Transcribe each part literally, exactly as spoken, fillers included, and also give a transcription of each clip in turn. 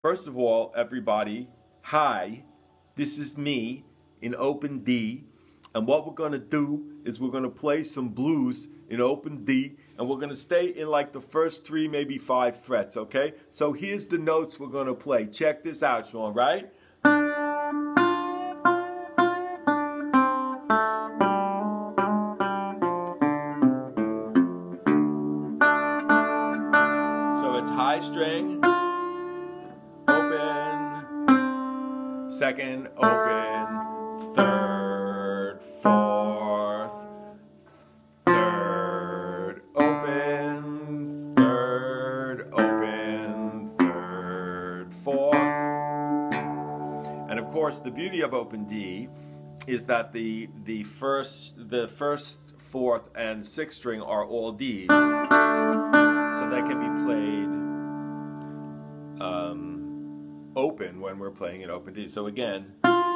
First of all, everybody, hi, this is me in open D, and what we're going to do is we're going to play some blues in open D, and we're going to stay in like the first three, maybe five frets, okay? So here's the notes we're going to play. Check this out, Sean, right? So it's high string, open, second, open, third, fourth, third, open, third, open, third, fourth. And of course, the beauty of open D is that the the first the first, fourth, and sixth string are all Ds, so they can be played um, open when we're playing in open D. So again,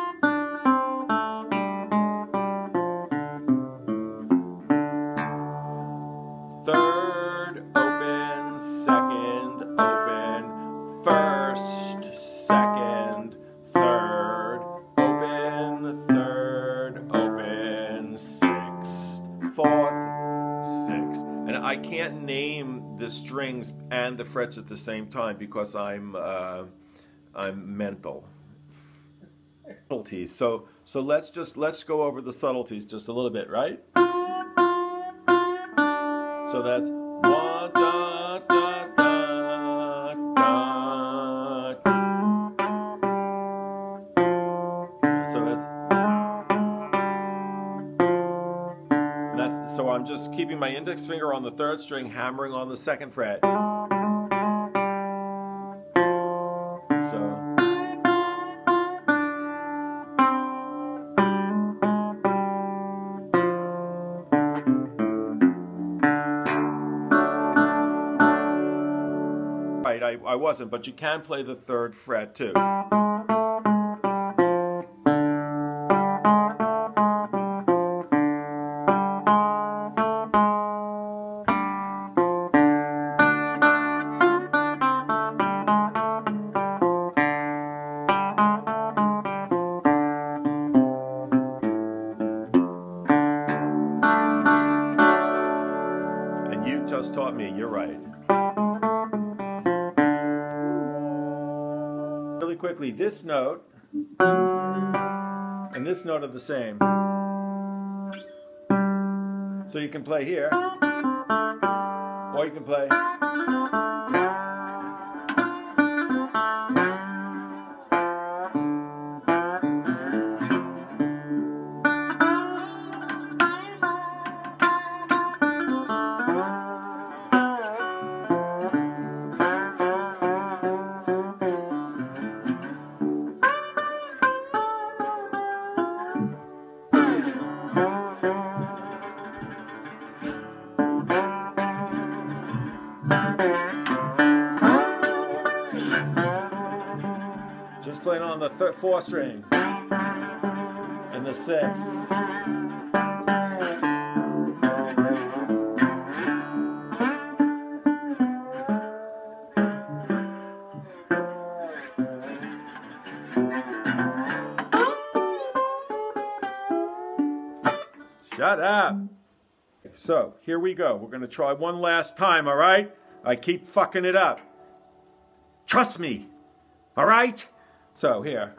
third, open, second, open, first, second, third, open, third, open, sixth, fourth, sixth. And I can't name the strings and the frets at the same time because I'm uh, I'm mental. Subtleties. So so let's just let's go over the subtleties just a little bit, right? So that's one, da, da, da, da. So that's, that's, so I'm just keeping my index finger on the third string, hammering on the second fret. So. Right, I, I wasn't, but you can play the third fret too. And you just taught me, you're right. Really quickly, this note and this note are the same. So you can play here, or you can play. Just playing on the third, fourth string and the sixth. Shut up. So here we go. We're going to try one last time, all right? I keep fucking it up. Trust me, all right? So here.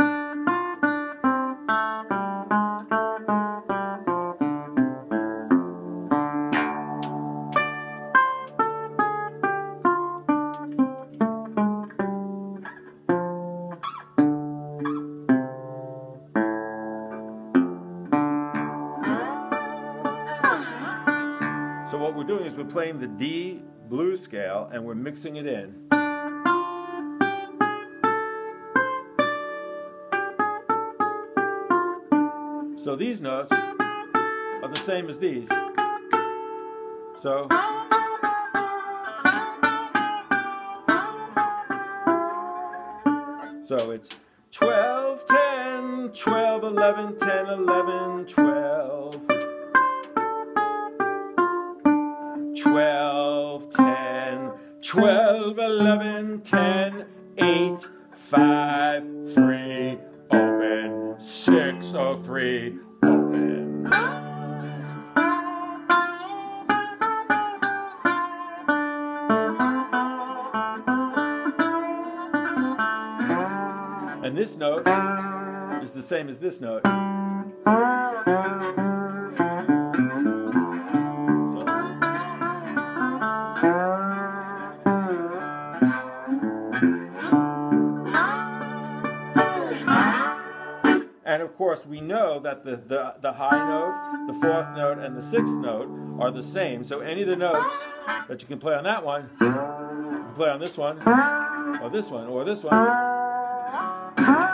So what we're doing is we're playing the D blues scale and we're mixing it in. So these notes are the same as these. So So it's twelve, ten, twelve, eleven, ten, eleven, twelve. twelve, ten, twelve, eleven, ten, eight, five, three, open, six, oh, three, open. And this note is the same as this note. So. And of course, we know that the, the, the high note, the fourth note, and the sixth note are the same. So any of the notes that you can play on that one, you can play on this one, or this one, or this one.